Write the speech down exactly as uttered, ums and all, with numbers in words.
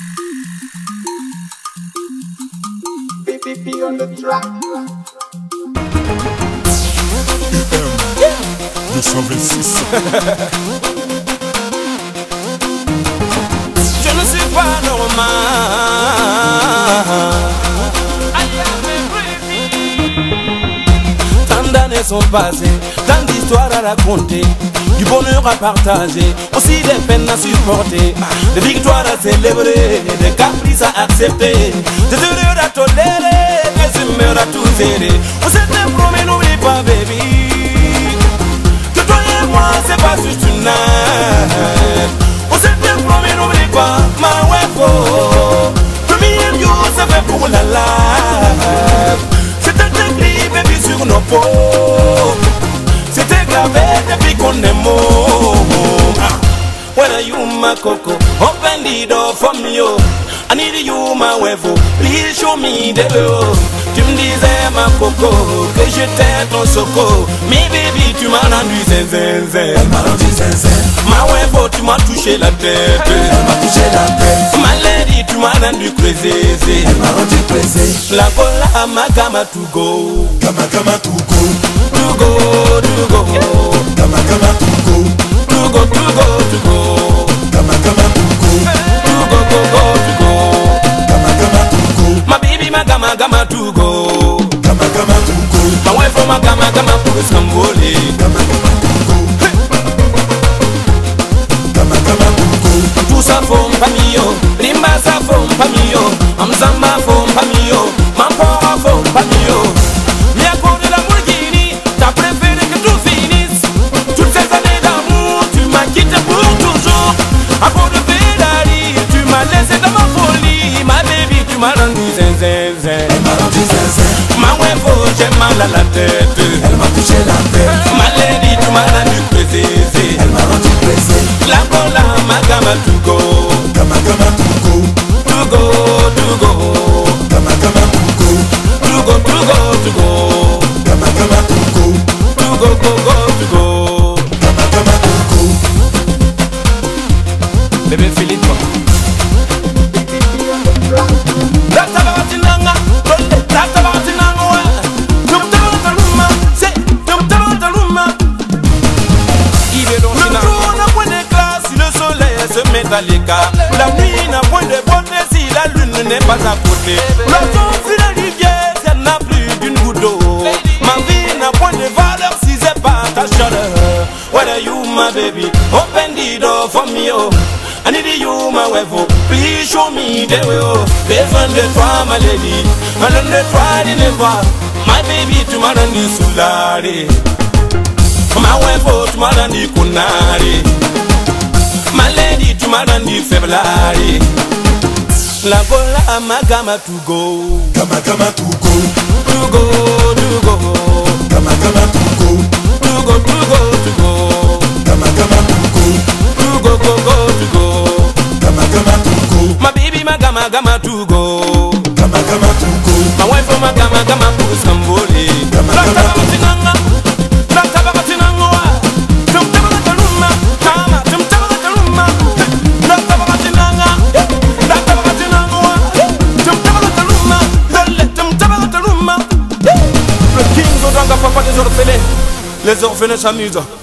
Be on the track. deux cent vingt-six. Je ne suis pas normal. Tant d'années sont passées, tant d'histoires à raconter, du bonheur à partager, aussi des peines à supporter, des victoires à célébrer, des caprices à accepter, des erreurs à tolérer, des humeurs à tout aider. On s'était promis, n'oublie pas, baby, que toi et moi c'est pas juste une night. On s'était promis, n'oublie pas, ma wefo, que me and you c'est fait pour la life. C'était écrit, baby, sur nos peaux. C'était gravé depuis qu'on est mort. When are you my coco? Open the door for me, yo. I need you my wefo. Please show me the way. Tu me disais ma coco que j'étais ton soco. Mais baby tu m'as rendu zinzin. Elle m'a rendu zinzin. Ma wefo tu m'as touché la tête. Elle m'a touché la tête. Ma lady tu m'as rendu crazy. Elle m'a rendu crazy. La cola ma gama to go. Gama gama to go. To go, to go. Gama gama to go. To go, to go, to go. Gama gama to go. To go, go, go, to go. Gama gama to go. My baby my gama gama to go. Gama gama to go. My wife from my gama gama pour Samboli. Gama gama to go. Gama gama to go. Tout ça font pas mio, Limba ça font pas mio, Amzamba font pas mio, Mampora font pas mio. Mais à cause de la Lamborghini, t'as préféré que tout finisse. Toutes ces années d'amour, tu m'as quitté pour toujours. À cause de Ferrari, tu m'as laissé dans ma folie. Ma baby, tu m'as rendu zinzin. Elle m'a rendu zinzin. Ma wefo, j'ai mal à la tête. Elle m'a touché la tête. Ma lady, tu m'as rendu crazy. Elle m'a rendu crazy. La cola, ma gama to go. Gama gama to go. To go, to go. Gama gama to go. To go, to go, to go. Gama gama to go. To go, go, go, to go. Gama gama to go. Bébé Philippe. Tata Batinanga, Tata Batinanga, ouais. Tum tabataluma, c'est tum tabataluma. Il est donc le jour n'a point d'éclat si le soleil se met à l'écart. La nuit n'a point de bonheur si la lune n'est pas à côté. L'automne sur la rivière, s'il n'y en a plus d'une goutte d'eau. Ma vie n'a point de valeur si c'est pas ta chaleur. What are you my baby? Open the door for me, oh. I need you, my wife, please show me the way, oh. Besoin de toi, ma lady, besoin de toi, de les voir. My baby, tu m'as rendu soulari. Ma wife, tu m'as rendu kunari. Ma lady, tu m'as rendu faiblari. La gola, ma gama to go. Gama gama to go. To go, to go. Gama gama to go. To go, to go, to go. Gama gama to go. To go, go, go, to go. Gama gama to go. My baby, my gama gama to go. Gama gama to go. My wife from my gama gama pour Samboli. Gama gama to go. Le king Zodanga, papa des orphelins. Les orphelins s'amusent.